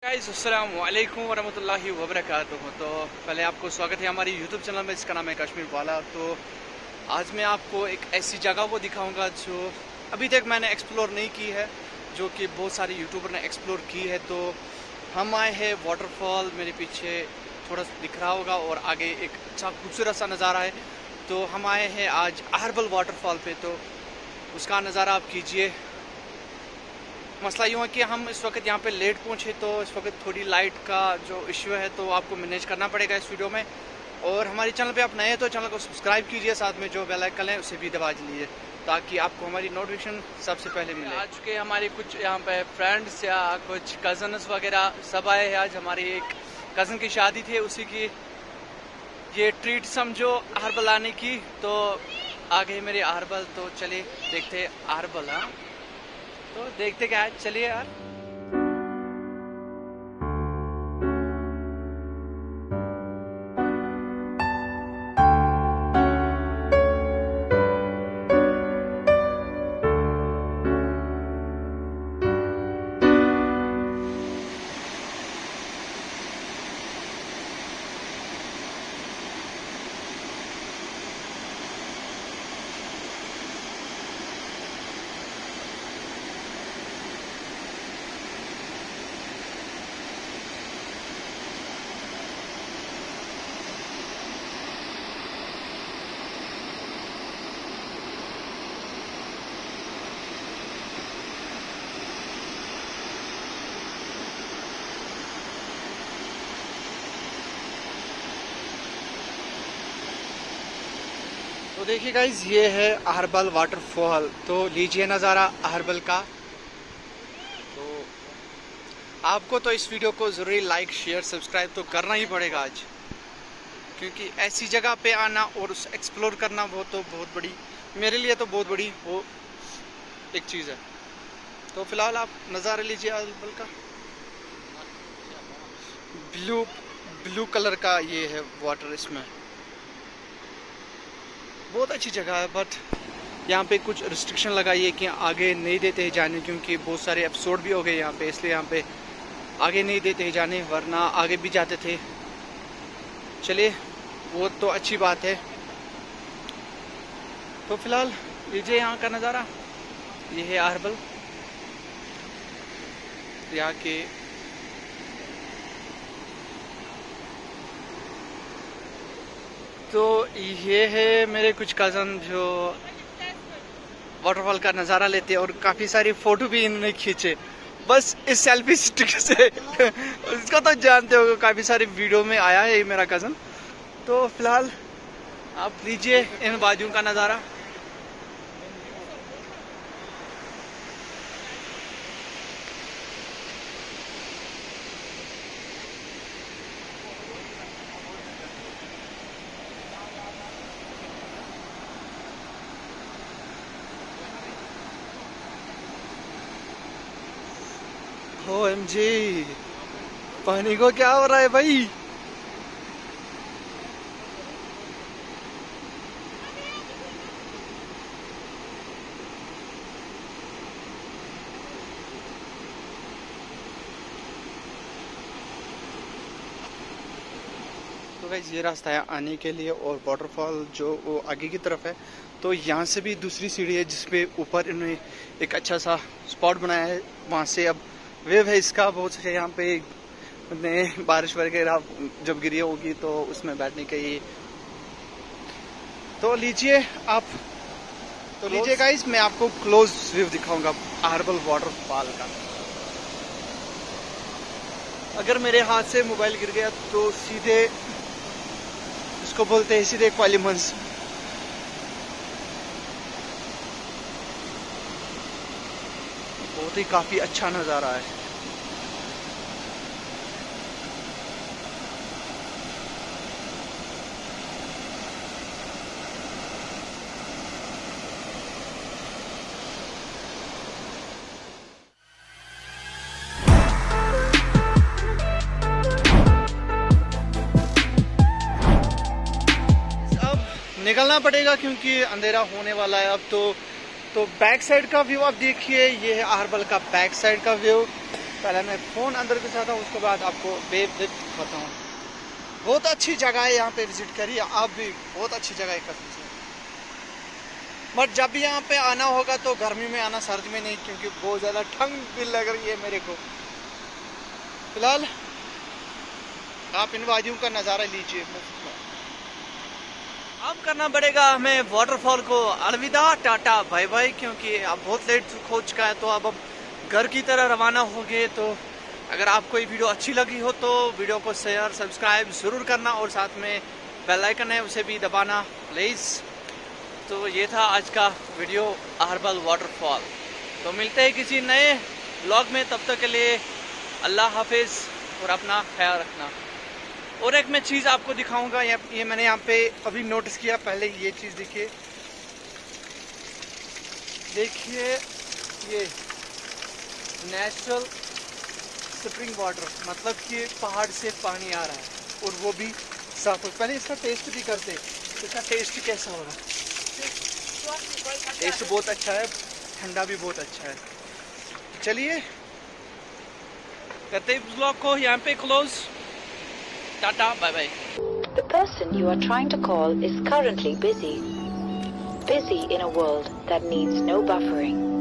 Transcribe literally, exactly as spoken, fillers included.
Guys अस्सलाम वालेकुम वरहमतुल्लाहि वबरकातुहू। तो पहले आपको स्वागत है हमारी यूट्यूब चैनल में, जिसका नाम है कश्मीर वाला। तो आज मैं आपको एक ऐसी जगह को दिखाऊंगा जो अभी तक मैंने एक्सप्लोर नहीं की है, जो कि बहुत सारे यूट्यूबर ने एक्सप्लोर की है। तो हम आए हैं वाटरफॉल, मेरे पीछे थोड़ा दिख रहा होगा, और आगे एक अच्छा खूबसूरत सा नज़ारा है। तो हम आए हैं आज अहरबल वाटरफॉल पे, तो उसका नज़ारा आप कीजिए। मसला यूँ है कि हम इस वक्त यहाँ पे लेट पहुँचे, तो इस वक्त थोड़ी लाइट का जो इश्यू है तो आपको मैनेज करना पड़ेगा इस वीडियो में। और हमारे चैनल पे आप नए हैं तो चैनल को सब्सक्राइब कीजिए, साथ में जो बेल आइकन है उसे भी दबा लीजिए ताकि आपको हमारी नोटिफिकेशन सबसे पहले मिले। आज के हमारे कुछ यहाँ पे फ्रेंड्स या कुछ कज़न्स वगैरह सब आए हैं। आज हमारी एक कज़न की शादी थी, उसी की ये ट्रीट समझो अहरबल आने की। तो आ गए मेरे अहरबल, तो चलिए देखते अहरबल। हाँ, तो देखते क्या है, चलिए यार। तो देखिए गाइज, ये है अहरबल वाटरफॉल। तो लीजिए नज़ारा अहरबल का। तो आपको तो इस वीडियो को ज़रूरी लाइक शेयर सब्सक्राइब तो करना ही पड़ेगा आज, क्योंकि ऐसी जगह पे आना और उस एक्सप्लोर करना वो तो बहुत बड़ी, मेरे लिए तो बहुत बड़ी वो एक चीज़ है। तो फिलहाल आप नज़ारा लीजिए अहरबल का। ब्लू ब्लू कलर का ये है वाटर, इसमें बहुत अच्छी जगह है। बट यहाँ पे कुछ रिस्ट्रिक्शन लगाई है कि आगे नहीं देते हैं जाने, क्योंकि बहुत सारे एपिसोड भी हो गए यहाँ पे, इसलिए यहाँ पे आगे नहीं देते हैं जाने, वरना आगे भी जाते थे। चलिए, वो तो अच्छी बात है। तो फिलहाल लीजिए यहाँ का नज़ारा। ये है अहरबल, यहाँ के तो ये है मेरे कुछ कज़न जो वाटरफॉल का नज़ारा लेते हैं, और काफ़ी सारी फ़ोटो भी इन्होंने खींचे बस इस सेल्फी स्टिक से। इसको तो जानते हो, काफ़ी सारी वीडियो में आया है ये मेरा कज़न। तो फिलहाल आप लीजिए इन बाजू का नज़ारा। ओ एम जी, पानी को क्या हो रहा है भाई। तो गाइस, ये रास्ता है आने के लिए, और वाटरफॉल जो वो आगे की तरफ है। तो यहाँ से भी दूसरी सीढ़ी है जिसपे ऊपर इन्होंने एक अच्छा सा स्पॉट बनाया है, वहाँ से अब वेव है इसका बहुत अच्छा। यहाँ पे ने बारिश वगैरह जब गिरी होगी तो उसमें बैठने के लिए। तो लीजिए आप, तो लीजिए गाइस, मैं आपको क्लोज व्यू दिखाऊंगा अहरबल वाटरफॉल का। अगर मेरे हाथ से मोबाइल गिर गया तो सीधे इसको बोलते हैं सीधे क्वालिमंस। बहुत ही काफी अच्छा नज़ारा है। अब निकलना पड़ेगा क्योंकि अंधेरा होने वाला है अब तो। तो बैक साइड का व्यू आप देखिए, ये है अहरबल का बैक साइड का व्यू। पहले मैं फ़ोन अंदर घुसाता हूँ, उसके बाद आपको वेव दिखाता हूँ। बहुत अच्छी जगह है, यहाँ पे विज़िट करिए आप भी, बहुत अच्छी जगह है कसम से। बट जब भी यहाँ पे आना होगा तो गर्मी में आना, सर्दी में नहीं, क्योंकि बहुत ज़्यादा ठंड भी लग रही है मेरे को। फिलहाल आप इन वादियों का नज़ारा लीजिए। अब करना पड़ेगा हमें वाटरफॉल को अलविदा, टाटा बाय बाय, क्योंकि अब बहुत लेट हो चुका है। तो अब अब घर की तरह रवाना हो गए। तो अगर आपको ये वीडियो अच्छी लगी हो तो वीडियो को शेयर सब्सक्राइब ज़रूर करना, और साथ में बेल आइकन है उसे भी दबाना प्लीज़। तो ये था आज का वीडियो अहरबल वाटरफॉल। तो मिलते हैं किसी नए व्लॉग में, तब तक के लिए अल्लाह हाफिज़ और अपना ख्याल रखना। और एक मैं चीज़ आपको दिखाऊंगा, ये, ये मैंने यहाँ पे अभी नोटिस किया। पहले ये चीज़ देखिए, देखिए ये नेचुरल स्प्रिंग वाटर, मतलब कि पहाड़ से पानी आ रहा है और वो भी साफ। पहले इसका टेस्ट भी करते, इसका टेस्ट कैसा होगा। टेस्ट बहुत अच्छा है, ठंडा भी बहुत अच्छा है। चलिए करते हैं ब्लॉग को यहाँ पे close. Tata bye bye. The person you are trying to call is currently busy. Busy in a world that needs no buffering.